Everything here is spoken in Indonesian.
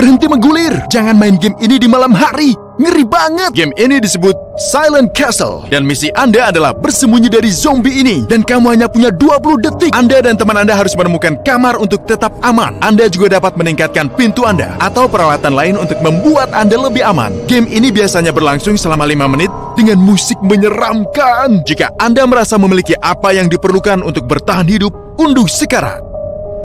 berhenti menggulir. Jangan main game ini di malam hari. Ngeri banget. Game ini disebut Silent Castle. Dan misi Anda adalah bersembunyi dari zombie ini. Dan kamu hanya punya 20 detik. Anda dan teman Anda harus menemukan kamar untuk tetap aman. Anda juga dapat meningkatkan pintu Anda atau peralatan lain untuk membuat Anda lebih aman. Game ini biasanya berlangsung selama 5 menit dengan musik menyeramkan. Jika Anda merasa memiliki apa yang diperlukan untuk bertahan hidup, unduh sekarang.